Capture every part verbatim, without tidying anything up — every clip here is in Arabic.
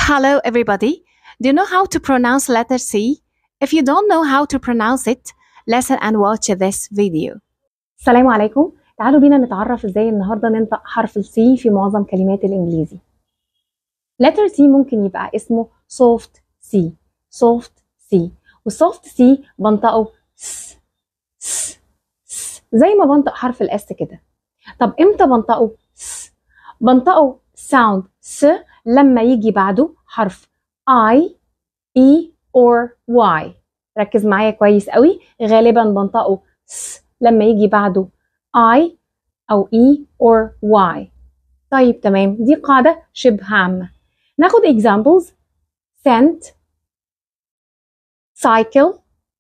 Hello everybody. Do you know how to pronounce letter C? If you don't know how to pronounce it, listen and watch this video. السلام عليكم. تعالوا بينا نتعرف ازاي النهارده ننطق حرف ال C في معظم كلمات الانجليزي. letter C ممكن يبقى اسمه soft C. soft C. والsoft C بنطقه س س س زي ما بنطق حرف الاس كده. طب امتى بنطقه س؟ بنطقه sound س لما يجي بعده حرف I, E or Y. ركز معايا كويس قوي. غالبا بنطقه س لما يجي بعده I أو E or Y. طيب تمام، دي قاعدة شبه عامة. ناخد examples. sent, cycle,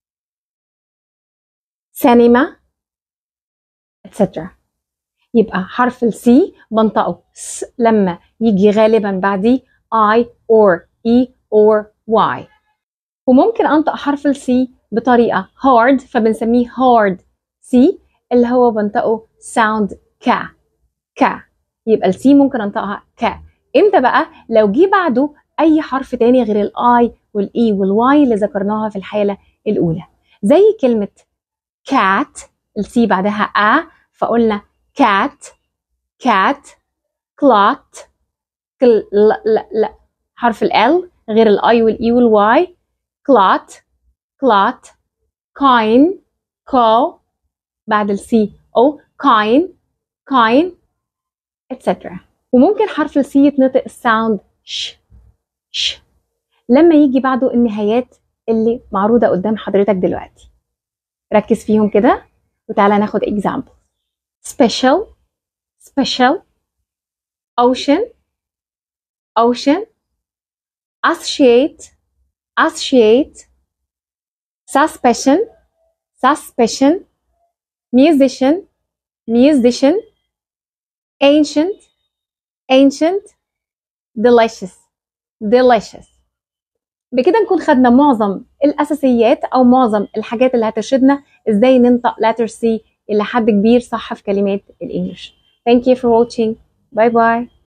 cinema, et cetera. يبقى حرف ال C بنطقه س لما يجي غالبا بعديه I or E or Y. وممكن أنطق حرف ال C بطريقة hard فبنسميه hard C اللي هو بنطقه sound ك ك. يبقى ال C ممكن أنطقها ك. إمتى بقى؟ لو جه بعده أي حرف تاني غير ال I وال E وال Y اللي ذكرناها في الحالة الأولى. زي كلمة cat ال C بعدها أ فقلنا cat cat clot كل لا لا لا حرف ال L غير ال I وال E وال Y clot clot coin co بعد ال C O coin coin et cetera. وممكن حرف ال C يتنطق sound ش ش لما يجي بعده النهايات اللي معروضة قدام حضرتك دلوقتي. ركز فيهم كده وتعالى ناخد example. special special ocean ocean associate associate suspicion suspicion musician musician ancient ancient delicious delicious. بكده نكون خدنا معظم الأساسيات أو معظم الحاجات اللي هترشدنا إزاي ننطق letter C إلى حد كبير صح في كلمات الإنجليش. Thank you for watching. Bye bye.